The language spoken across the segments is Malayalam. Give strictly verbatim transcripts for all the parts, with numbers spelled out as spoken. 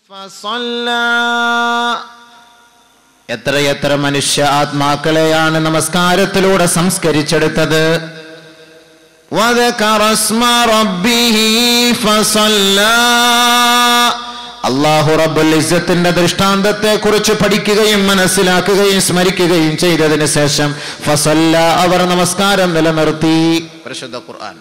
എത്രയെത്ര മനുഷ്യ ആത്മാക്കളെയാണ് നമസ്കാരത്തിലൂടെ സംസ്കരിച്ചെടുത്തത്. അല്ലാഹു റബ്ബുൽ ഇസ്സത്തിന്റെ ദൃഷ്ടാന്തത്തെ കുറിച്ച് പഠിക്കുകയും മനസ്സിലാക്കുകയും സ്മരിക്കുകയും ചെയ്തതിന് ശേഷം ഫസല്ല അവർ നമസ്കാരം നിലനിർത്തി. പരിശുദ്ധ ഖുർആൻ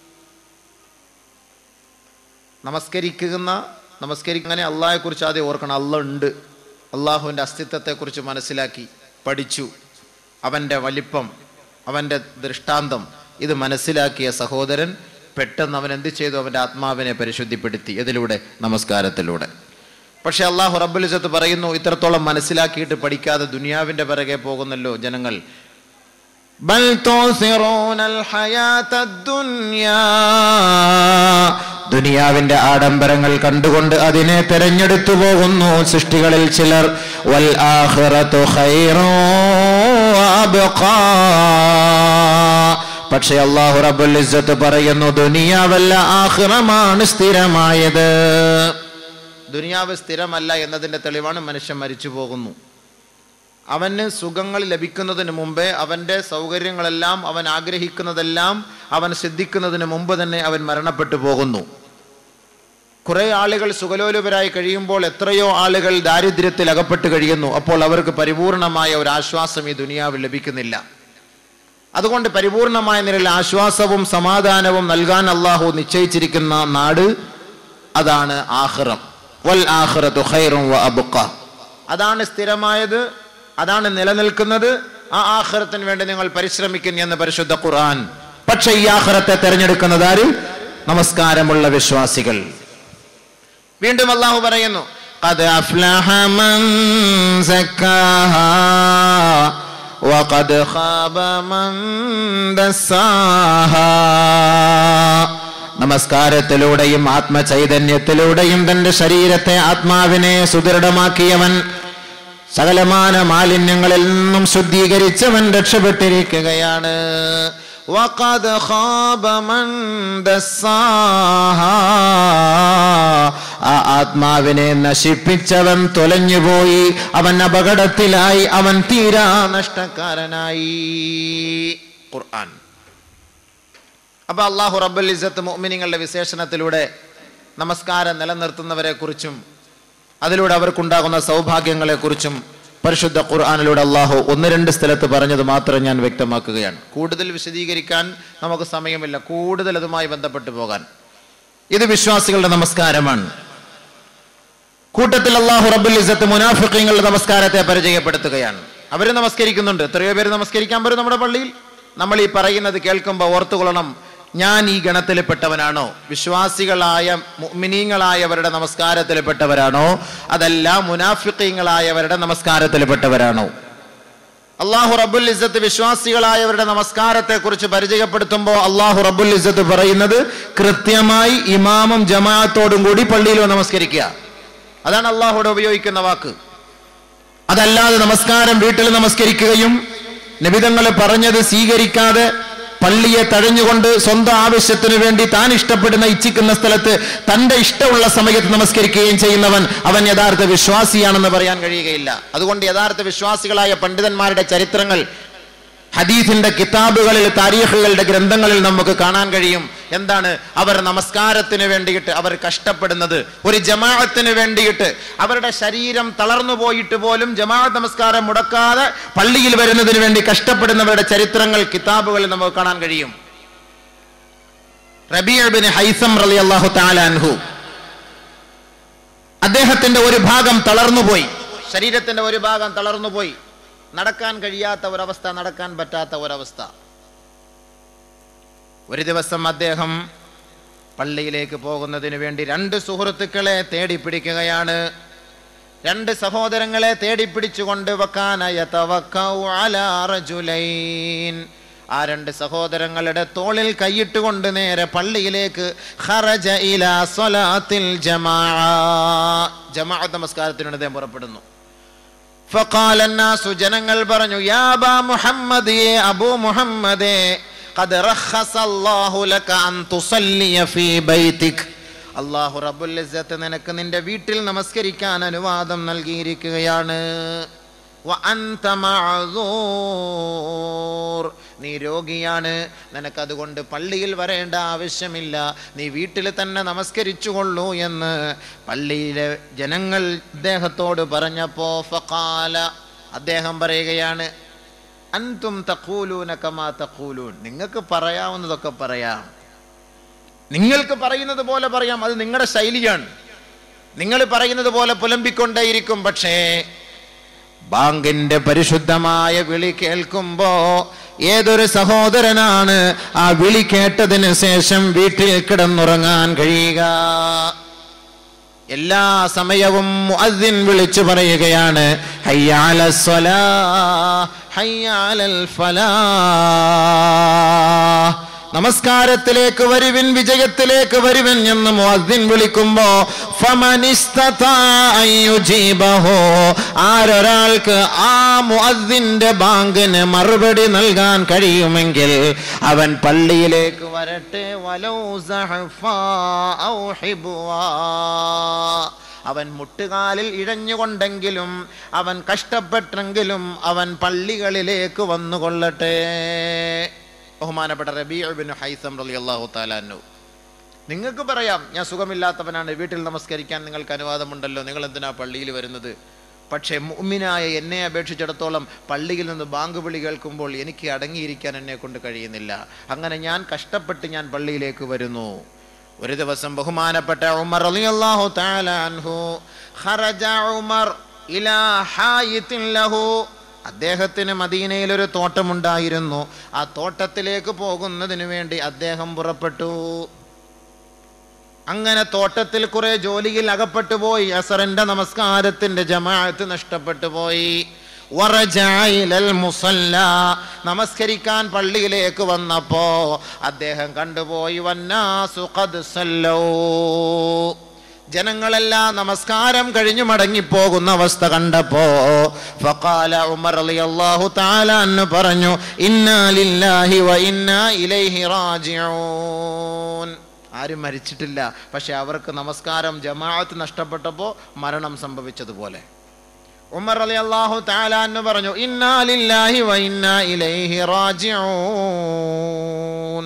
നമസ്കരിക്കുന്ന നമസ്കരിക്കുന്ന അള്ളാഹെ കുറിച്ച് ആദ്യം ഓർക്കണം. അള്ളാഹ് ഉണ്ട്, അള്ളാഹുവിൻ്റെ അസ്തിത്വത്തെക്കുറിച്ച് മനസ്സിലാക്കി പഠിച്ചു. അവൻ്റെ വലിപ്പം, അവൻ്റെ ദൃഷ്ടാന്തം ഇത് മനസ്സിലാക്കിയ സഹോദരൻ പെട്ടെന്ന് അവൻ എന്ത് ചെയ്തു? അവൻ്റെ ആത്മാവിനെ പരിശുദ്ധിപ്പെടുത്തി. ഇതിലൂടെ നമസ്കാരത്തിലൂടെ. പക്ഷെ അള്ളാഹു റബ്ബുൽ ഇസ്സത്ത് പറയുന്നു, ഇത്രത്തോളം മനസ്സിലാക്കിയിട്ട് പഠിക്കാതെ ദുനിയാവിൻ്റെ പിറകെ പോകുന്നല്ലോ ജനങ്ങൾ. ബൽ തുസിറൂനൽ ഹയാത്തദ് ദുനിയാ, ദുനിയാവിന്റെ ആഡംബരങ്ങൾ കണ്ടുകൊണ്ട് അതിനെ തെരഞ്ഞെടുത്തു പോകുന്നു സൃഷ്ടികളിൽ ചിലർ. വൽ ആഖിറതു ഖൈറു വഅബ്ഖാ, പക്ഷേ അല്ലാഹു റബ്ബുൽ ഇസ്സത്ത് പറയുന്നു ദുനിയാവല്ല ആഖിറമാണ് സ്ഥിരമായത്. ദുനിയാവ് സ്ഥിരമല്ല എന്നതിൻ്റെ തെളിവാണ് മനുഷ്യൻ മരിച്ചു പോകുന്നു. അവന് സുഖങ്ങൾ ലഭിക്കുന്നതിന് മുമ്പേ അവൻ്റെ സൗകര്യങ്ങളെല്ലാം അവൻ ആഗ്രഹിക്കുന്നതെല്ലാം അവൻ സിദ്ധിക്കുന്നതിന് മുമ്പ് തന്നെ അവൻ മരണപ്പെട്ടു പോകുന്നു. കുറേ ആളുകൾ സുഖലോലുപരായി കഴിയുമ്പോൾ എത്രയോ ആളുകൾ ദാരിദ്ര്യത്തിൽ അകപ്പെട്ട് കഴിയുന്നു. അപ്പോൾ അവർക്ക് പരിപൂർണമായ ഒരു ആശ്വാസം ഈ ദുനിയാവിൽ ലഭിക്കുന്നില്ല. അതുകൊണ്ട് പരിപൂർണമായ നിലയിൽ ആശ്വാസവും സമാധാനവും നൽകാൻ അള്ളാഹു നിശ്ചയിച്ചിരിക്കുന്ന നാട് അതാണ് ആഖിറം. വൽ ആഖിറതു ഖൈറുൻ വഅബ്ഖാ, അതാണ് സ്ഥിരമായത്, അതാണ് നിലനിൽക്കുന്നത്. ആ ആഖിറത്തിന് വേണ്ടി നിങ്ങൾ പരിശ്രമിക്കുന്നു എന്ന് പരിശുദ്ധ ഖുർആൻ. പക്ഷേ ഈ ആഖിറത്തെ തെരഞ്ഞെടുക്കുന്നത് ആര്? നമസ്കാരമുള്ള വിശ്വാസികൾ. വീണ്ടും അല്ലാഹു പറയുന്നു, ഖദ് അഫ്ലഹ മൻ സക്കാഹാ വഖദ് ഖാബ മൻ ദസ്സാഹാ. നമസ്കാരത്തിലൂടെയും ആത്മചൈതന്യത്തിലൂടെയും തന്റെ ശരീരത്തെ, ആത്മാവിനെ സുദൃഢമാക്കിയവൻ, സകലമാന മാലിന്യങ്ങളിൽ നിന്നും ശുദ്ധീകരിച്ചവൻ രക്ഷപ്പെട്ടിരിക്കുകയാണ്. വഖദ് ഖാബ മൻ ദസ്സാഹാ, ആ ആത്മാവിനെ നശിപ്പിച്ചവൻ തൊലഞ്ഞുപോയി, അവൻ അപകടത്തിലായി, അവൻ തീരാ നഷ്ടക്കാരനായി. ഖുർആൻ. അപ്പൊ അല്ലാഹു റബ്ബുൽ ഇസ്സത്ത് മുഅ്മിനീങ്ങളുടെ വിശേഷണത്തിലൂടെ നമസ്കാരം നിലനിർത്തുന്നവരെ കുറിച്ചും അതിലൂടെ അവർക്കുണ്ടാകുന്ന സൗഭാഗ്യങ്ങളെ കുറിച്ചും പരിശുദ്ധ ഖുർആനിലൂടെ അല്ലാഹു ഒന്ന് രണ്ട് സ്ഥലത്ത് പറഞ്ഞത് മാത്രം ഞാൻ വ്യക്തമാക്കുകയാണ്. കൂടുതൽ വിശദീകരിക്കാൻ നമുക്ക് സമയമില്ല, കൂടുതൽ അതുമായി ബന്ധപ്പെട്ടു പോകാൻ. ഇത് വിശ്വാസികളുടെ നമസ്കാരമാണ്. കൂട്ടത്തിൽ അല്ലാഹു റബ്ബുൽ ഇസ്സത്ത് മുനാഫിഖീങ്ങളുടെ നമസ്കാരത്തെ പരിചയപ്പെടുത്തുകയാണ്. അവർ നമസ്കരിക്കുന്നുണ്ട്. എത്രയോ പേര് നമസ്കരിക്കാൻ വരും നമ്മുടെ പള്ളിയിൽ. നമ്മൾ ഈ പറയുന്നത് കേൾക്കുമ്പോൾ ഓർത്തുകൊള്ളണം, ഞാൻ ഈ ഗണത്തിൽപ്പെട്ടവനാണോ? വിശ്വാസികളായ മുഅ്മിനീങ്ങളായവരുടെ നമസ്കാരത്തിൽപ്പെട്ടവരാണോ? അതല്ല മുനാഫിഖീങ്ങളായവരുടെ നമസ്കാരത്തിൽപ്പെട്ടവരാണോ? അല്ലാഹു റബ്ബുൽ ഇസ്സത്ത് വിശ്വാസികളായവരുടെ നമസ്കാരത്തെ കുറിച്ച് പരിചയപ്പെടുത്തുമ്പോൾ അല്ലാഹു റബ്ബുൽ ഇസ്സത്ത് പറയുന്നത് കൃത്യമായി ഇമാമും ജമാഅത്തോടും കൂടി പള്ളിയിൽ നമസ്കരിക്കുക. അതാണ് അല്ലാഹുവിടെ ഉപയോഗിക്കുന്ന വാക്ക്. അതല്ലാതെ നമസ്കാരം വീട്ടിൽ നമസ്കരിക്കുകയും നബിതങ്ങൾ പറഞ്ഞത് സ്വീകരിക്കാതെ പള്ളിയെ തഴഞ്ഞുകൊണ്ട് സ്വന്തം ആവശ്യത്തിനു വേണ്ടി താൻ ഇഷ്ടപ്പെടുന്ന ഇച്ഛിക്കുന്ന സ്ഥലത്ത് തന്റെ ഇഷ്ടമുള്ള സമയത്ത് നമസ്കരിക്കുകയും ചെയ്യുന്നവൻ അവൻ യഥാർത്ഥ വിശ്വാസിയാണെന്ന് പറയാൻ കഴിയുകയില്ല. അതുകൊണ്ട് യഥാർത്ഥ വിശ്വാസികളായ പണ്ഡിതന്മാരുടെ ചരിത്രങ്ങൾ ഹദീസിന്റെ കിതാബുകളിൽ, താരീഖുകളുടെ ഗ്രന്ഥങ്ങളിൽ നമുക്ക് കാണാൻ കഴിയും. എന്താണ് അവർ നമസ്കാരത്തിന് വേണ്ടിയിട്ട് അവർ കഷ്ടപ്പെടുന്നത്? ഒരു ജമാഅത്തിന് വേണ്ടിയിട്ട് അവരുടെ ശരീരം തളർന്നു പോയിട്ട് പോലും ജമാഅത്ത് നമസ്കാരം മുടക്കാതെ പള്ളിയിൽ വരുന്നതിന് വേണ്ടി കഷ്ടപ്പെടുന്നവരുടെ ചരിത്രങ്ങൾ കിതാബുകളിൽ നമുക്ക് കാണാൻ കഴിയും. റബീഅ ഇബ്നു ഹൈസം റളിയല്ലാഹു തആല അൻഹു, അദ്ദേഹത്തിന്റെ ഒരു ഭാഗം തളർന്നുപോയി, ശരീരത്തിന്റെ ഒരു ഭാഗം തളർന്നുപോയി, നടക്കാൻ കഴിയാത്ത ഒരവസ്ഥ, നടക്കാൻ പറ്റാത്ത ഒരവസ്ഥ. ഒരു ദിവസം അദ്ദേഹം പള്ളിയിലേക്ക് പോകുന്നതിന് വേണ്ടി രണ്ട് സുഹൃത്തുക്കളെ തേടി പിടിക്കുകയാണ്. രണ്ട് സഹോദരങ്ങളെ തേടി പിടിച്ചുകൊണ്ട് വകാന യതവക്കഉ അലാ റജുലൈൻ, ആ രണ്ട് സഹോദരങ്ങളുടെ തോളിൽ കൈയിട്ടുകൊണ്ട് നേരെ പള്ളിയിലേക്ക് ഖറജ ഇലാ സ്വലാത്തിൽ ജമാഅ, ജമാഅത്ത് നമസ്കാരത്തിന് അദ്ദേഹം പുറപ്പെടുന്നു. ഫഖാല അന്നാസു, ജനങ്ങൾ പറഞ്ഞു, യാ അബാ മുഹമ്മദ്, യേ അബൂ മുഹമ്മദേ, ഖദ് റഖസ അല്ലാഹു ലക അൻ തുസല്ലിയ ഫീ ബൈതിക്, അല്ലാഹു റബ്ബുൽ ഇസ്സത്ത് നിനക്ക് നിന്റെ വീട്ടിൽ നമസ്കരിക്കാൻ അനുവാദം നൽകിയിരിക്കുകയാണ്. വഅൻത മഅ്സൂർ, നീ രോഗിയാണ്, നിനക്കതുകൊണ്ട് പള്ളിയിൽ വരേണ്ട ആവശ്യമില്ല, നീ വീട്ടിൽ തന്നെ നമസ്കരിച്ചുകൊള്ളൂ എന്ന് പള്ളിയിലെ ജനങ്ങൾ അദ്ദേഹത്തോട് പറഞ്ഞപ്പോ ഫഖാല, അദ്ദേഹം പറയുകയാണ്, അൻതും തഖൂലൂന കമാ തഖൂലൂൻ, നിങ്ങൾക്ക് പറയാവുന്നതൊക്കെ പറയാം, നിങ്ങൾക്ക് പറയുന്നത് പോലെ പറയാം, അത് നിങ്ങളുടെ ശൈലിയാണ്, നിങ്ങൾ പറയുന്നത് പോലെ പുലമ്പിക്കൊണ്ടേയിരിക്കും. പക്ഷേ ബാങ്കിന്റെ പരിശുദ്ധമായ വിളി കേൾക്കുമ്പോ ഏതൊരു സഹോദരനാണ് ആ വിളി കേട്ടതിന് ശേഷം വീട്ടിൽ കിടന്നുറങ്ങാൻ കഴിയുക? എല്ലാ സമയവും മുഅദ്ദിൻ വിളിച്ചു പറയുകയാണ്, ഹയ്യ അലസ് സ്വലാഹ്, ഹയ്യ അലൽ ഫലാഹ്, നമസ്കാരത്തിലേക്ക് വരുവിൻ, വിജയത്തിലേക്ക് വരുവിൻ എന്ന് മുഅദ്ദിൻ വിളിക്കുമ്പോ ഫമനിസ്തതാഅ യുജീബഹു, ആരൊരാൾക്ക് ആ മുഅദ്ദിന്റെ ബാങ്കിന് മറുപടി നൽകാൻ കഴിയുമെങ്കിൽ അവൻ പള്ളിയിലേക്ക് വരട്ടെ. വലൗ സഹഫാ ഔ ഹിബ്വാ, അവൻ മുട്ടുകാലിൽ ഇഴഞ്ഞുകൊണ്ടെങ്കിലും അവൻ കഷ്ടപ്പെട്ടെങ്കിലും അവൻ പള്ളികളിലേക്ക് വന്നുകൊള്ളട്ടെ. ബഹുമാനപ്പെട്ട റബീഉ ഇബ്നു ഹൈസം റളിയല്ലാഹു തആല അൻഹു, നിങ്ങൾക്ക് പറയാം ഞാൻ സുഖമില്ലാത്തവനാണ്, വീട്ടിൽ നമസ്കരിക്കാൻ നിങ്ങൾക്ക് അനുവാദമുണ്ടല്ലോ, നിങ്ങൾ എന്തിനാ പള്ളിയിൽ വരുന്നത്? പക്ഷേ മുഅ്മിനായ എന്നെ അപേക്ഷിച്ചിടത്തോളം പള്ളിയിൽ നിന്ന് ബാങ്ക് വിളി കേൾക്കുമ്പോൾ എനിക്ക് അടങ്ങിയിരിക്കാൻ എന്നെ കൊണ്ട് കഴിയുന്നില്ല. അങ്ങനെ ഞാൻ കഷ്ടപ്പെട്ട് ഞാൻ പള്ളിയിലേക്ക് വരുന്നു. ഒരു ദിവസം ബഹുമാനപ്പെട്ട ഉമർ റളിയല്ലാഹു തആല അൻഹു ഖറജ ഉമർ ഇലാ ഹായിത്തിൻ ലഹു, അദ്ദേഹത്തിന് മദീനയിൽ ഒരു തോട്ടമുണ്ടായിരുന്നു. ആ തോട്ടത്തിലേക്ക് പോകുന്നതിന് വേണ്ടി അദ്ദേഹം പുറപ്പെട്ടു. അങ്ങനെ തോട്ടത്തിൽ കുറെ ജോലിയിൽ അകപ്പെട്ടു പോയി. അസറിന്റെ നമസ്കാരത്തിന്റെ ജമാഅത്ത് നഷ്ടപ്പെട്ടു പോയി. നമസ്കരിക്കാൻ പള്ളിയിലേക്ക് വന്നപ്പോ അദ്ദേഹം കണ്ടുപോയി, വന്നാസു ഖദ് സല്ലൂ, ജനങ്ങളെല്ലാം നമസ്കാരം കഴിഞ്ഞു മടങ്ങിപ്പോകുന്ന അവസ്ഥ കണ്ടപ്പോ ഫഖാല ഉമർ റളിയല്ലാഹു തആല അൻഹു പറഞ്ഞു, ഇന്നാ ലില്ലാഹി വ ഇന്നാ ഇലൈഹി റാജിഊൻ. ആരും മരിച്ചിട്ടില്ല, പക്ഷെ അവർക്ക് നമസ്കാരം ജമാഅത്ത് നഷ്ടപ്പെട്ടപ്പോ മരണം സംഭവിച്ചതുപോലെ. ഉമർ റളിയല്ലാഹു തആല അൻഹു പറഞ്ഞു, ഇന്നാ ലില്ലാഹി വ ഇന്നാ ഇലൈഹി റാജിഊൻ.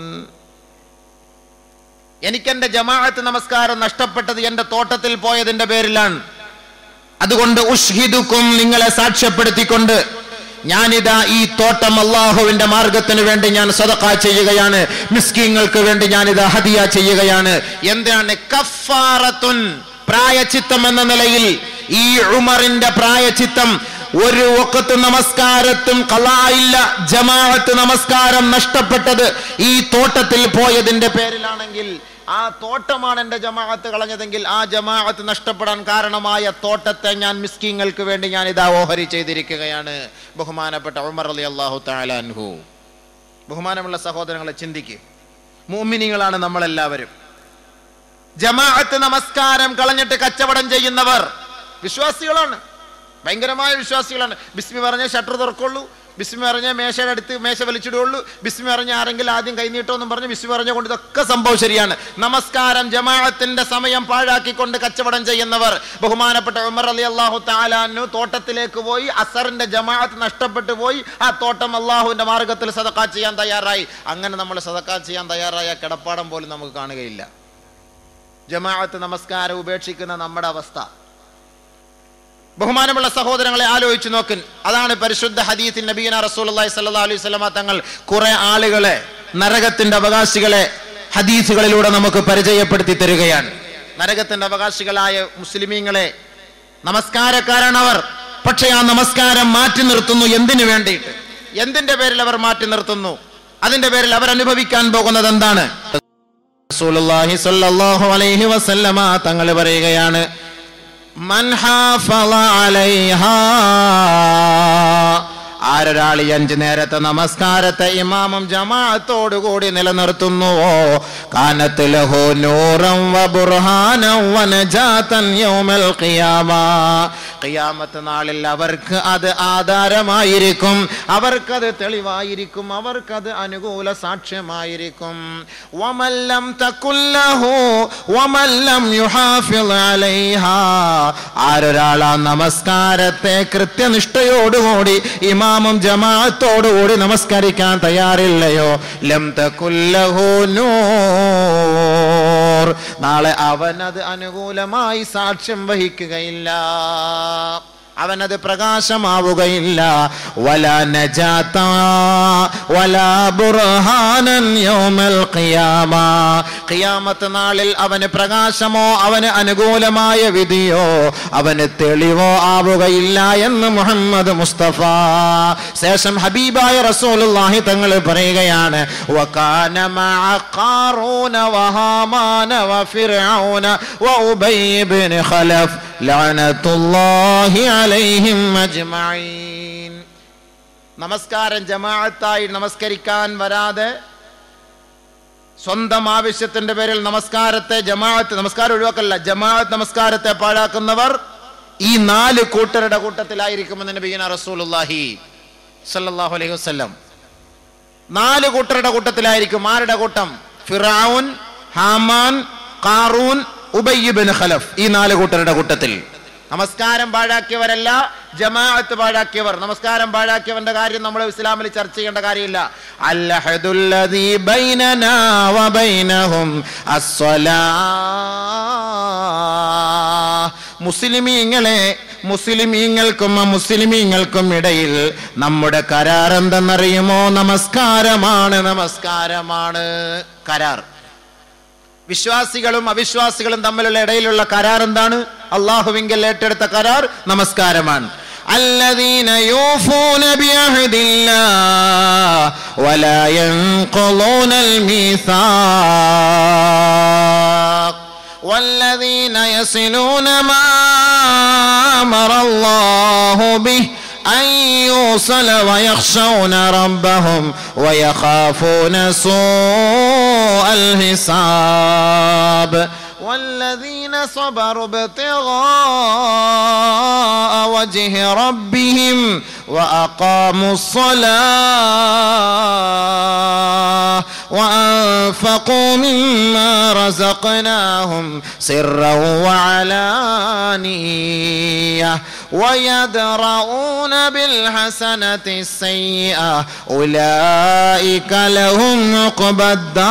എനിക്കെന്റെ ജമാഅത്ത് നമസ്കാരം നഷ്ടപ്പെട്ടത് എന്റെ തോട്ടത്തിൽ പോയതിന്റെ പേരിലാണ്. അതുകൊണ്ട് ഉഷ്ഹിദുക്കും, നിങ്ങളെ സാക്ഷ്യപ്പെടുത്തിക്കൊണ്ട് ഞാനിതാ ഈ തോട്ടം അല്ലാഹുവിന്റെ മാർഗത്തിന് വേണ്ടി ഞാൻ സദഖ ചെയ്യുകയാണ്, മിസ്കീങ്ങൾക്ക് വേണ്ടി ഞാനിതാ ഹദിയ ചെയ്യുകയാണ്. എന്താണ്? കഫാറത്തുൻ, പ്രായച്ചിത്തം എന്ന നിലയിൽ ഈ ഉമറിന്റെ പ്രായച്ചിത്തം ഒരു വഖത്ത് നമസ്കാരത്തും ഖളായില്ല, ജമാഅത്ത് നമസ്കാരം നഷ്ടപ്പെട്ടത് ഈ തോട്ടത്തിൽ പോയതിന്റെ പേരിലാണെങ്കിൽ, ആ തോട്ടമാണ് എന്റെ ജമാഅത്ത് കളഞ്ഞതെങ്കിൽ ആ ജമാഅത്ത് നഷ്ടപ്പെടാൻ കാരണമായ തോട്ടത്തെ ഞാൻ മിസ്കീങ്ങൾക്ക് വേണ്ടി ഞാൻ ഇതാ ഓഹരി ചെയ്തിരിക്കുകയാണ്. ബഹുമാനപ്പെട്ട ഉമർ റളിയല്ലാഹു തആല അൻഹു. ബഹുമാനമുള്ള സഹോദരങ്ങളെ, ചിന്തിക്കുക, മുഅ്മിനീങ്ങളാണ് നമ്മളെല്ലാവരും. ജമാഅത്ത് നമസ്കാരം കളഞ്ഞിട്ട് കച്ചവടം ചെയ്യുന്നവർ വിശ്വാസികളാണ്, ഭയങ്കരമായ വിശ്വാസികളാണ്. ബിസ്മി പറഞ്ഞ ഷട്ടർ തുറക്കുള്ളൂ, ബിസ്മി പറഞ്ഞ മേശയുടെ അടുത്ത് മേശ വലിച്ചിടുള്ളൂ, ബിസ്മി പറഞ്ഞ ആരെങ്കിലും ആദ്യം കൈനീട്ടോന്നും പറഞ്ഞ് ബിസ്മി പറഞ്ഞുകൊണ്ട് ഇതൊക്കെ സംഭവം ശരിയാണ്. നമസ്കാരം ജമാഅത്തിന്റെ സമയം പാഴാക്കിക്കൊണ്ട് കച്ചവടം ചെയ്യുന്നവർ. ബഹുമാനപ്പെട്ട ഉമർ റളിയല്ലാഹു തആല അൻഹു തോട്ടത്തിലേക്ക് പോയി, അസറിന്റെ ജമാഅത്ത് നഷ്ടപ്പെട്ടു പോയി. ആ തോട്ടം അല്ലാഹുവിന്റെ മാർഗത്തിൽ സദഖ ചെയ്യാൻ തയ്യാറായി. അങ്ങനെ നമ്മൾ സദഖ ചെയ്യാൻ തയ്യാറായ കിടപ്പാടം പോലും നമുക്ക് കാണുകയില്ല. ജമാഅത്ത് നമസ്കാരം ഉപേക്ഷിക്കുന്ന നമ്മുടെ അവസ്ഥ. ബഹുമാനമുള്ള സഹോദരങ്ങളെ, ആലോചിച്ചു നോക്ക്. അതാണ് പരിശുദ്ധ ഹദീസിൽ നബിയന റസൂലുള്ളാഹി സ്വല്ലല്ലാഹു അലൈഹി വസല്ലമ തങ്ങൾ കുറെ ആളുകളെ, നരകത്തിന്റെ അവകാശികളെ ഹദീസുകളിലൂടെ നമുക്ക് പരിചയപ്പെടുത്തി തരികയാണ്. നരകത്തിന്റെ അവകാശികളായ മുസ്ലിമീങ്ങളെ, നമസ്കാരക്കാരാണവർ, പക്ഷെ ആ നമസ്കാരം മാറ്റി നിർത്തുന്നു. എന്തിനു വേണ്ടിയിട്ട്? എന്തിന്റെ പേരിൽ അവർ മാറ്റി നിർത്തുന്നു? അതിന്റെ പേരിൽ അവർ അനുഭവിക്കാൻ പോകുന്നത് എന്താണ്? റസൂലുള്ളാഹി സ്വല്ലല്ലാഹു അലൈഹി വസല്ലമ തങ്ങൾ പറയുകയാണ്, മൻ ഹാഫള അലൈഹാ, ആരൊരാൾ അഞ്ച് നേരത്തെ നമസ്കാരത്തെ ഇമാമും ജമാഅത്തോടു കൂടി നിലനിർത്തുന്നുവോ, കാനത്ത് ലഹു നൂറൻ വ ബുർഹാനൻ വ നജാതൻ യൗമൽ ഖിയാമ, ഖിയാമത്ത് നാളിൽ അവർക്ക് അത് ആധാരമായിരിക്കും, അവർക്കത് തെളിവായിരിക്കും, അവർക്കത് അനുകൂല സാക്ഷ്യമായിരിക്കും. വമല്ലം തകുല്ലഹു വമല്ലം യുഹാഫിള് അലൈഹാ, ആരൊരാൾ ആ നമസ്കാരത്തെ കൃത്യനിഷ്ഠയോടുകൂടി ഇമാമും ജമാഅത്തോടുകൂടി നമസ്കരിക്കാൻ തയ്യാറില്ലയോ, ലം തകുല്ലഹു നൂർ, നാളെ അവനത് അനുകൂലമായി സാക്ഷ്യം വഹിക്കുകയില്ല, അവനത് പ്രകാശമാവുകയില്ല. വലാ നജാത വലാ ബുർഹാനൻ യൗമൽ ഖിയാമ, ഖിയാമത്ത് നാളിൽ അവന് പ്രകാശമോ അവന് അനുകൂലമായ വിധിയോ അവന് തെളിവോ ആവുകയില്ല എന്ന് മുഹമ്മദ് മുസ്തഫ. ശേഷം ഹബീബായ റസൂലുള്ളാഹി തങ്ങൾ പറയുകയാണ്, വകാന മഅ ഖാറൂന വഹാമാന വഫിർഔന വഉബയ്യ് ഇബ്നു ഖലഫ് ലഅനത്തുല്ലാഹി അലൈഹിം അജ്മഈൻ. നമസ്കാരം ജമാഅത്തായി നമസ്കരിക്കാൻ വരാതെ സ്വന്തം ആവശ്യത്തിന്റെ പേരിൽ നമസ്കാരത്തെ ജമാഅത്ത് നമസ്കാരം ഒഴിവാക്കല്ല, ജമാഅത്ത് നമസ്കാരത്തെ പാഴാക്കുന്നവർ ഈ നാല് കൂട്ടരുടെ കൂട്ടത്തിലായിരിക്കുമെന്ന് നബിയുന റസൂലുള്ളാഹി സ്വല്ലല്ലാഹു അലൈഹി വസല്ലം. നാല് കൂട്ടരുടെ കൂട്ടത്തിലായിരിക്കും. ആരുടെ കൂട്ടം? Firaun, Haman, Qarun, Ubayy ibn Khalaf. ഈ നാല് കൂട്ടരുടെ കൂട്ടത്തിൽ. നമസ്കാരം പാഴാക്കിയവരല്ല, ജമാഅത്ത് പാഴാക്കിയവർ. നമസ്കാരം പാഴാക്കിയവന്റെ കാര്യം നമ്മൾ ഇസ്ലാമിൽ ചർച്ച ചെയ്യേണ്ട കാര്യമില്ല. അൽഹദുല്ലദീ ബൈനനാ വബൈനഹും അസ്സലാഹ്. മുസ്ലിമീങ്ങളെ മുസ്ലിമീങ്ങൾക്കും അമുസ്ലിമീങ്ങൾക്കും ഇടയിൽ നമ്മുടെ കരാർ എന്തെന്നറിയുമോ? നമസ്കാരമാണ്, നമസ്കാരമാണ് കരാർ. വിശ്വാസികളും അവിശ്വാസികളും തമ്മിലുള്ള ഇടയിലുള്ള കരാർ എന്താണ്? അല്ലാഹുവിങ്കൽ ഏറ്റെടുത്ത കരാർ നമസ്കാരമാണ്. الذين يوفون بعهد الله ولا ينقضون الميثاق والذين يصلون ما أمر الله به أن يوصل ويخشون ربهم ويخافون سوء الحساب والذين صبروا ابتغاء وجه ربهم وأقاموا الصلاة وأنفقوا مما رزقناهم سرا وعلانية ويدرؤون بالحسنة السيئة أولئك لهم عقبى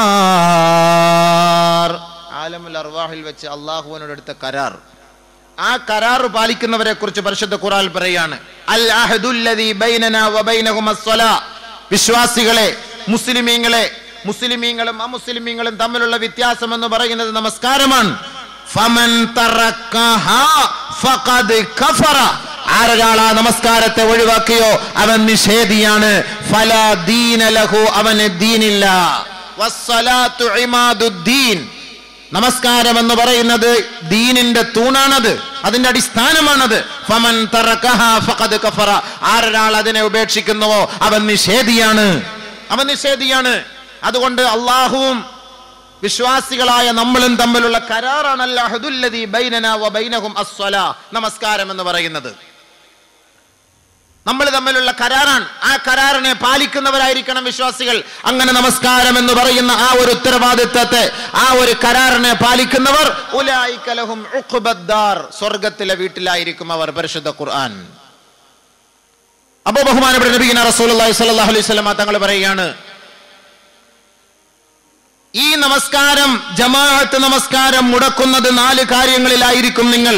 الدار. ആലമുൽ അർവാഹിൽ വെച്ച് അല്ലാഹുവിനോട് എടുത്ത കരാർ, ആ കരാർ പാലിക്കുന്നവരെ കുറിച്ച് പരിശുദ്ധ ഖുർആൻ പറയാണ്, അൽ അഹദുല്ലദീ ബൈനനാ വബൈനഹും അസ്സലാ. വിശ്വാസികളെ, മുസ്ലിമീങ്ങളെ, മുസ്ലിമീങ്ങളും അമുസ്ലിമീങ്ങളും തമ്മിലുള്ള വ്യത്യാസം എന്ന് പറയുന്നത് നമസ്കാരമാണ്. ഫമൻ തറക്കഹാ ഫഖദ് കഫറ. ആരൊരാൾ ആ നമസ്കാരത്തെ ഒഴിവാക്കിയോ അവൻ നിഷേധിയാണ്. ഫലാ ദീന ലഹു, അവന് ദീനില്ല. വസ്സലാത്തു ഇമാദുദ്ദീൻ. നമസ്കാരം എന്ന് പറയുന്നത് ദീനിന്റെ തൂണാണത്, അതിന്റെ അടിസ്ഥാനമാണത്. ഫമൻ തറക്കഹാ ഫഖദ് കഫറ. ആരൊരാൾ അതിനെ ഉപേക്ഷിക്കുന്നുവോ അവൻ നിഷേധിയാണ്, അവൻ നിഷേധിയാണ്. അതുകൊണ്ട് അല്ലാഹുവും വിശ്വാസികളായ നമ്മളും തമ്മിലുള്ള കരാറാണ് അൽ അഹദുല്ലദീ ബൈനനാ വബൈനഹും അസ്സലാ. നമസ്കാരം എന്ന് പറയുന്നത് നമ്മൾ തമ്മിലുള്ള കരാറാണ്. ആ കരാറിനെ പാലിക്കുന്നവരായിരിക്കണം വിശ്വാസികൾ. അങ്ങനെ നമസ്കാരം എന്ന് പറയുന്ന ആ ഒരു ഉത്തരവാദിത്തത്തെ, ആ ഒരു കരാറിനെ പാലിക്കുന്നവർ ഉലൈക ലഹും ഉഖ്ബദ്ദാർ, സ്വർഗ്ഗത്തിലെ വീട്ടിലായിരിക്കും അവർ. പരിശുദ്ധ ഖുർആൻ. അബൂ ബഹുമാനപ്പെട്ട നബിയുനാ റസൂലുള്ളാഹി സ്വല്ലല്ലാഹു അലൈഹി വസല്ലം തങ്ങൾ പറയുകയാണ്, ഈ നമസ്കാരം, ജമാഅത്ത് നമസ്കാരം മുടക്കുന്നത് നാല് കാര്യങ്ങളിലായിരിക്കും നിങ്ങൾ.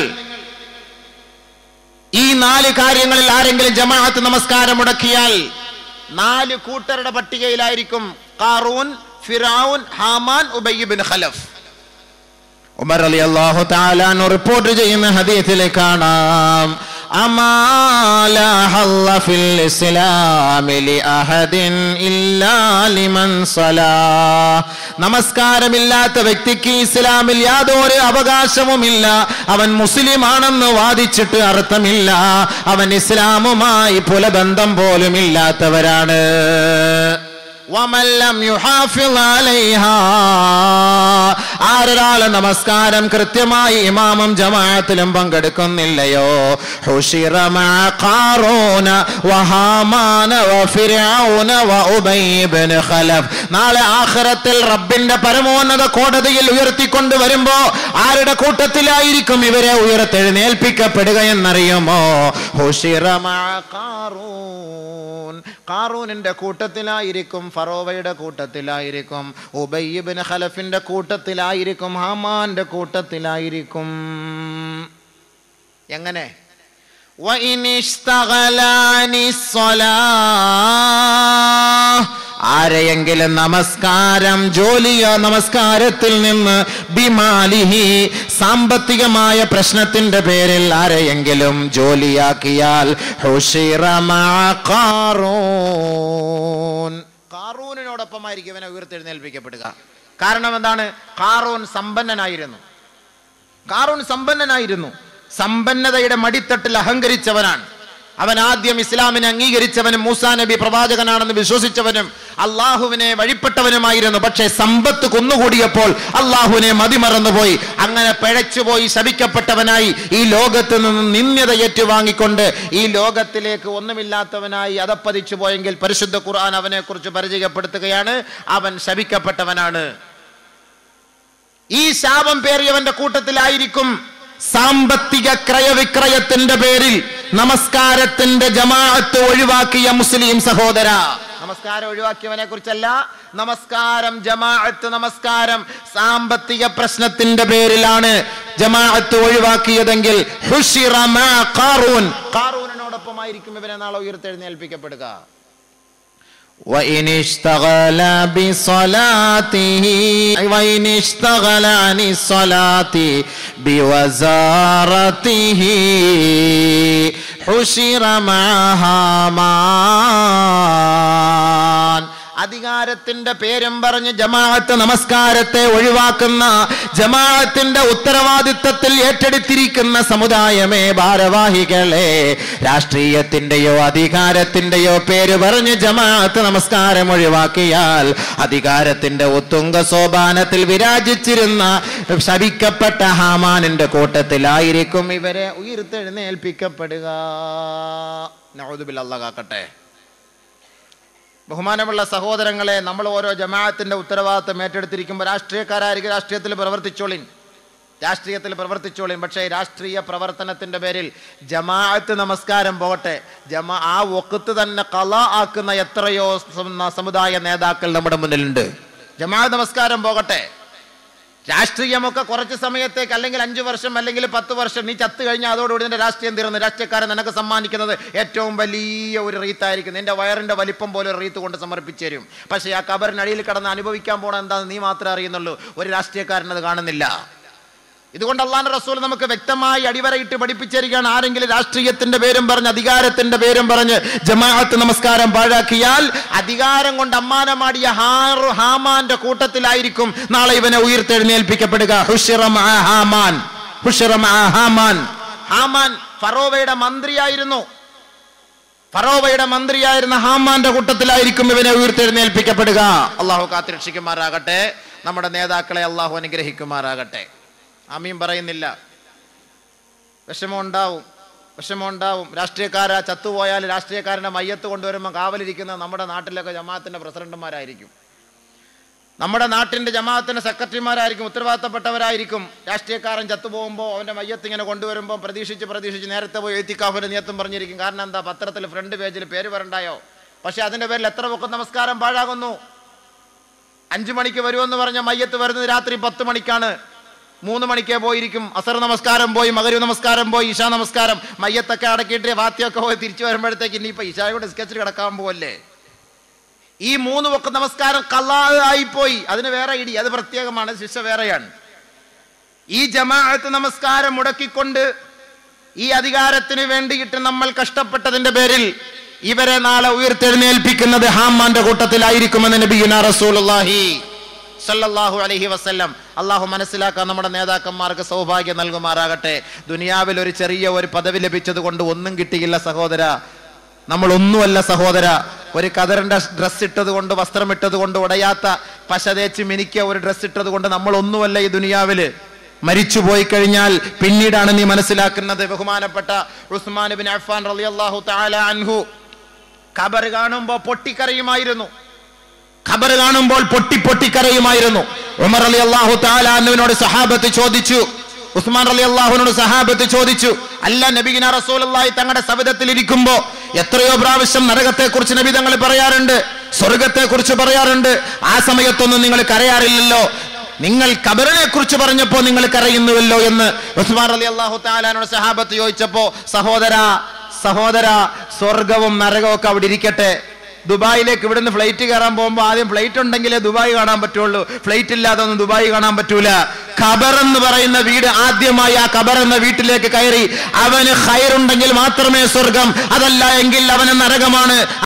ഈ നാല് കാര്യങ്ങളിൽ ആരെങ്കിലും ജമാഅത്ത് നമസ്കാരം മുടക്കിയാൽ നാല് കൂട്ടരുടെ പട്ടികയിലായിരിക്കും Qarun, Firaun, Haman, Ubayy ibn Khalaf. Umar റളിയല്ലാഹു തആല അൻഹു റിപ്പോർട്ട് ചെയ്യുന്ന ഹദീസിൽ കാണാം, അമാ ലാ ഹല്ല ഫിൽ ഇസ്ലാമി ലി അഹദിൻ ഇല്ലാ ലിമൻ സലാ. നമസ്കാരമില്ലാത്ത വ്യക്തിക്ക് ഇസ്ലാമിൽ യാതൊരു അവകാശവുമില്ല. അവൻ മുസ്ലിം ആണെന്ന് വാദിച്ചിട്ട് അർത്ഥമില്ല. അവൻ ഇസ്ലാമുമായി പുലബന്ധം പോലും ഇല്ലാത്തവരാണ്. വമൻ ലം യുഹാഫിള് അലൈഹാ, ആരൊരാള് നമസ്കാരം കൃത്യമായി ഇമാമും ജമാഅത്തിലും പങ്കെടുക്കുന്നില്ലയോ, ഹുശിറ മഅ ഖാറൂന വഹാമാന വഫിർഔന വഉബൈ ഇബ്നു ഖലഫ്, നാളെ ആഖിറത്തിൽ റബ്ബിന്റെ പരമോന്നത കോടതിയിൽ ഉയർത്തിക്കൊണ്ട് വരുമ്പോ ആരുടെ കൂട്ടത്തിലായിരിക്കും ഇവരെ ഉയർത്തെഴുന്നേൽപ്പിക്കപ്പെടുക എന്നറിയുമോ? ഹുശിറ മഅ ഖാറൂൻ, ഖാറൂനിന്റെ കൂട്ടത്തിലായിരിക്കും, ഫറോവയുടെ കൂട്ടത്തിലായിരിക്കും, ഉബൈ ഇബ്നു ഖലഫിന്റെ കൂട്ടത്തിലായിരിക്കും, ഹാമാന്റെ കൂട്ടത്തിലായിരിക്കും. എങ്ങനെ? ആരെയെങ്കിലും നമസ്കാരം ജോലിയോ നമസ്കാരത്തിൽ നിന്ന് ബിമാലിഹി, സാമ്പത്തികമായ പ്രശ്നത്തിന്റെ പേരിൽ ആരെയെങ്കിലും ജോലിയാക്കിയാൽ ഹുശിറ മഅ ഖാറൂൻ, ഖാറൂനിനോടൊപ്പമായിരിക്കും ഇവനെ ഉയർത്തെഴുന്നേൽപ്പിക്കപ്പെടുക. കാരണം എന്താണ്? ഖാറൂൻ സമ്പന്നനായിരുന്നു. ഖാറൂൻ സമ്പന്നനായിരുന്നു സമ്പന്നതയുടെ മടിത്തട്ടിൽ അഹങ്കരിച്ചവനാണ് അവൻ. ആദ്യം ഇസ്ലാമിനെ അംഗീകരിച്ചവനും മൂസാ നബി പ്രവാചകനാണെന്ന് വിശ്വസിച്ചവനും അള്ളാഹുവിനെ വഴിപ്പെട്ടവനുമായിരുന്നു. പക്ഷേ സമ്പത്ത് കുന്നുകൂടിയപ്പോൾ അള്ളാഹുവിനെ മതിമറന്നുപോയി. അങ്ങനെ പിഴച്ചുപോയി ശപിക്കപ്പെട്ടവനായി ഈ ലോകത്ത് നിന്ന് നിന്ദ്യത ഏറ്റുവാങ്ങിക്കൊണ്ട് ഈ ലോകത്തിലേക്ക് ഒന്നുമില്ലാത്തവനായി അതപ്പതിച്ചു പോയെങ്കിൽ പരിശുദ്ധ ഖുർആൻ അവനെ കുറിച്ച് പരിചയപ്പെടുത്തുകയാണ്, അവൻ ശപിക്കപ്പെട്ടവനാണ്. ഈ ശാപം പേറിയവന്റെ കൂട്ടത്തിലായിരിക്കും സാമ്പത്തിക ക്രയവിക്രയത്തിന്റെ പേരിൽ നമസ്കാരത്തിന്റെ ജമാഅത്ത് ഒഴിവാക്കിയ മുസ്ലിം സഹോദര. നമസ്കാരം ഒഴിവാക്കിയവനെ കുറിച്ചല്ല, നമസ്കാരം ജമാഅത്ത്, നമസ്കാരം സാമ്പത്തിക പ്രശ്നത്തിന്റെ പേരിലാണ് ജമാഅത്ത് ഒഴിവാക്കിയതെങ്കിൽ ഹുശിറ മഅ ഖാറൂൻ, ഖാറൂനിനോടൊപ്പമായിരിക്കും ഇവനെ നാളെ ഉയർത്തെഴുന്നേൽപ്പിക്കപ്പെടുക. وإن اشتغل بصلاته وإن اشتغل عن الصلاة بوزارته حشر مع هامان, അധികാരത്തിന്റെ പേരും പറഞ്ഞ് ജമാഅത്ത് നമസ്കാരത്തെ ഒഴിവാക്കുന്ന, ജമാഅത്തിന്റെ ഉത്തരവാദിത്തത്തിൽ ഏറ്റെടുത്തിരിക്കുന്ന സമുദായമേ, ഭാരവാഹികളെ, രാഷ്ട്രീയത്തിന്റെയോ അധികാരത്തിന്റെയോ പേര് പറഞ്ഞ് ജമാഅത്ത് നമസ്കാരം ഒഴിവാക്കിയാൽ അധികാരത്തിന്റെ ഉത്തുംഗ സോപാനത്തിൽ വിരാജിച്ചിരുന്ന ശപിക്കപ്പെട്ട ഹാമാനിന്റെ കൂട്ടത്തിലായിരിക്കും ഇവരെ ഉയർത്തെഴുന്നേൽപ്പിക്കപ്പെടുക. നഊദു ബില്ലാഹ്, അല്ലാഹു കാക്കട്ടെ. ബഹുമാനമുള്ള സഹോദരങ്ങളെ, നമ്മൾ ഓരോ ജമാഅത്തിന്റെ ഉത്തരവാദിത്തം ഏറ്റെടുത്തിരിക്കുമ്പോൾ രാഷ്ട്രീയക്കാരായിരിക്കും, രാഷ്ട്രീയത്തിൽ പ്രവർത്തിച്ചോളിൻ, രാഷ്ട്രീയത്തിൽ പ്രവർത്തിച്ചോളിൻ. പക്ഷേ രാഷ്ട്രീയ പ്രവർത്തനത്തിന്റെ പേരിൽ ജമാഅത്ത് നമസ്കാരം പോകട്ടെ, ജമാ ആ വഖത്ത് തന്നെ ഖളാ ആക്കുന്ന എത്രയോ സമുദായ നേതാക്കൾ നമ്മുടെ മുന്നിലുണ്ട്. ജമാഅത്ത് നമസ്കാരം പോകട്ടെ, രാഷ്ട്രീയമൊക്കെ കുറച്ച് സമയത്തേക്ക്, അല്ലെങ്കിൽ അഞ്ചു വർഷം അല്ലെങ്കിൽ പത്ത് വർഷം, നീ ചത്തു കഴിഞ്ഞാൽ അതോടുകൂടി നിന്റെ രാഷ്ട്രീയം തീർന്നു. രാഷ്ട്രീയക്കാരൻ നിനക്ക് സമ്മാനിക്കുന്നത് ഏറ്റവും വലിയ ഒരു റീത്തായിരിക്കും, നിന്റെ വയറിന്റെ വലിപ്പം പോലെ ഒരു റീത്ത് കൊണ്ട് സമർപ്പിച്ചു തരും. പക്ഷേ ആ കബറിനടിയിൽ കിടന്ന് അനുഭവിക്കാൻ പോകണം എന്താണെന്ന് നീ മാത്രമേ അറിയുന്നുള്ളൂ, ഒരു രാഷ്ട്രീയക്കാരനത് കാണുന്നില്ല. ഇതുകൊണ്ട് അല്ലാഹുവിന്റെ റസൂൽ നമുക്ക് വ്യക്തമായി അടിവരയിട്ട് പഠിപ്പിച്ചിരിക്കുകയാണ്, ആരെങ്കിലും രാഷ്ട്രീയത്തിന്റെ പേരും പറഞ്ഞ് അധികാരത്തിന്റെ പേരും പറഞ്ഞ് ജമാഅത്ത് നമസ്കാരം പാഴാക്കിയാൽ അധികാരം കൊണ്ട് അമ്മാനമാടിയ ഹാമാന്റെ കൂട്ടത്തിലായിരിക്കും നാളെ ഇവനെ ഉയർത്തെഴുന്നേൽപ്പിക്കപ്പെടുക. ഹുശിറ മഅ ഹാമാൻ, ഹുശിറ മഅ ഹാമാൻ. ഹാമാൻ ഫറോവയുടെ മന്ത്രിയായിരുന്നു. ഫറോവയുടെ മന്ത്രിയായിരുന്ന ഹാമാന്റെ കൂട്ടത്തിലായിരിക്കും ഇവനെ ഉയർത്തെഴുന്നേൽപ്പിക്കപ്പെടുക. അള്ളാഹു കാത്തുരക്ഷിക്കുമാറാകട്ടെ. നമ്മുടെ നേതാക്കളെ അള്ളാഹു അനുഗ്രഹിക്കുമാറാകട്ടെ. ആമീൻ പറയുന്നില്ല. വിഷമം ഉണ്ടാവും, വിഷമം ഉണ്ടാവും. രാഷ്ട്രീയക്കാരാ ചത്തുപോയാൽ രാഷ്ട്രീയക്കാരൻ്റെ മയ്യത്ത് കൊണ്ടുവരുമ്പോൾ കാവലിരിക്കുന്ന നമ്മുടെ നാട്ടിലൊക്കെ ജമാഅത്തിൻ്റെ പ്രസിഡന്റുമാരായിരിക്കും, നമ്മുടെ നാട്ടിൻ്റെ ജമാഅത്തിൻ്റെ സെക്രട്ടറിമാരായിരിക്കും, ഉത്തരവാദിത്തപ്പെട്ടവരായിരിക്കും. രാഷ്ട്രീയക്കാരൻ ചത്തുപോകുമ്പോൾ അവൻ്റെ മയ്യത്ത് ഇങ്ങനെ കൊണ്ടുവരുമ്പോൾ പ്രതീക്ഷിച്ച് പ്രതീക്ഷിച്ച് നേരത്തെ പോയി എഴുത്തിക്കാഫിൻ്റെ നിയത്തും പറഞ്ഞിരിക്കും. കാരണം എന്താ? പത്രത്തിൽ ഫ്രണ്ട് പേജിൽ പേര് വരണ്ടായോ? പക്ഷെ അതിൻ്റെ പേരിൽ എത്ര വഖത്ത് നമസ്കാരം പാഴാകുന്നു. അഞ്ചു മണിക്ക് വരുമെന്ന് പറഞ്ഞ മയ്യത്ത് വരുന്നത് രാത്രി പത്ത് മണിക്കാണ്. മൂന്ന് മണിക്കേ പോയിരിക്കും. അസർ നമസ്കാരം പോയി, മഗ്‌രിബ് നമസ്കാരം പോയി, ഇശാ നമസ്കാരം, മയ്യത്തൊക്കെ അടക്കിയിട്ട് വാത്തിയൊക്കെ പോയി തിരിച്ചു വരുമ്പോഴത്തേക്ക് ഇനിയിപ്പോൾ ഇശായോട് സ്കെച്ച് കിടക്കാൻ പോവല്ലേ. ഈ മൂന്ന് വഖത്ത് നമസ്കാരം ഖളാ ആയിപ്പോയി, അതിന് വേറെ ഇടി, അത് പ്രത്യേകമാണ്, ശിക്ഷ വേറെയാണ്. ഈ ജമാഅത്ത് നമസ്കാരം മുടക്കിക്കൊണ്ട് ഈ അധികാരത്തിന് വേണ്ടിയിട്ട് നമ്മൾ കഷ്ടപ്പെട്ടതിന്റെ പേരിൽ ഇവരെ നാളെ ഉയർത്തെഴുന്നേൽപ്പിക്കുന്നത് ഹാമാന്റെ കൂട്ടത്തിലായിരിക്കുമെന്ന് നബിയുനാ റസൂലുള്ളാഹി സല്ലല്ലാഹു അലൈഹി വസല്ലം. അള്ളാഹു മനസ്സിലാക്കാൻ നമ്മുടെ നേതാക്കന്മാർക്ക് സൗഭാഗ്യം നൽകുമാറാകട്ടെ. ദുനിയാവിൽ ഒരു ചെറിയ ഒരു പദവി ലഭിച്ചത് കൊണ്ട് ഒന്നും കിട്ടിയില്ല സഹോദര, നമ്മൾ ഒന്നുമല്ല സഹോദര. ഒരു കതറിന്റെ ഡ്രസ്സ് ഇട്ടത് കൊണ്ട്, വസ്ത്രം ഇട്ടത് കൊണ്ട്, ഉടയാത്ത പശ തേച്ച് മിനിക്കിയ ഒരു ഡ്രസ്സ് ഇട്ടത് കൊണ്ട് നമ്മൾ ഒന്നുമല്ല ഈ ദുനിയാവില്. മരിച്ചു പോയി കഴിഞ്ഞാൽ പിന്നീടാണ് നീ മനസ്സിലാക്കുന്നത്. ബഹുമാനപ്പെട്ട ഉസ്മാൻ ഇബ്നു അഫ്ഫാൻ റളിയല്ലാഹു തആല അൻഹു ഖബർ കാണുമ്പോൾ പൊട്ടിക്കരയുമായിരുന്നു. ഖബർ കാണുമ്പോൾ പൊട്ടി പൊട്ടിക്കരയുമായിരുന്നു. ഉമർ റളിയല്ലാഹു തആല അൻഹുവിനോട് സഹാബത്ത് ചോദിച്ചു, ഉസ്മാൻ റളിയല്ലാഹുവിനോട് സഹാബത്ത് ചോദിച്ചു, അല്ല നബിയിന റസൂലുള്ളാഹി തങ്ങളുടെ സവിധത്തിൽ ഇരിക്കുമ്പോ എത്രയോ പ്രാവശ്യം നരകത്തെ കുറിച്ച് നബി തങ്ങൾ പറയാറുണ്ട്, സ്വർഗത്തെ കുറിച്ച് പറയാറുണ്ട്, ആ സമയത്തൊന്നും നിങ്ങൾ കരയാറില്ലല്ലോ, നിങ്ങൾ ഖബറിനെ കുറിച്ച് പറഞ്ഞപ്പോ നിങ്ങൾ കരയുന്നുവല്ലോ എന്ന് ഉസ്മാൻ റളിയല്ലാഹു തആലയോട് സഹാബത്ത് ചോദിച്ചപ്പോ, സഹോദര സഹോദര സ്വർഗവും നരകവും ഒക്കെ അവിടെ ഇരിക്കട്ടെ, ദുബായിലേക്ക് ഇവിടുന്ന് ഫ്ലൈറ്റ് കയറാൻ പോകുമ്പോൾ ആദ്യം ഫ്ലൈറ്റ് ഉണ്ടെങ്കിലേ ദുബായ് കാണാൻ പറ്റുള്ളൂ, ഫ്ലൈറ്റ് ഇല്ലാതെ ഒന്നും ദുബായ് കാണാൻ പറ്റൂല. ഖബർ എന്ന് പറയുന്ന വീട്, ആദ്യമായി ആ ഖബർ എന്ന വീട്ടിലേക്ക് കയറി അവന് ഖൈറുണ്ടെങ്കിൽ മാത്രമേ സ്വർഗം, അതല്ല എങ്കിൽ അവന് നരകമാണ്.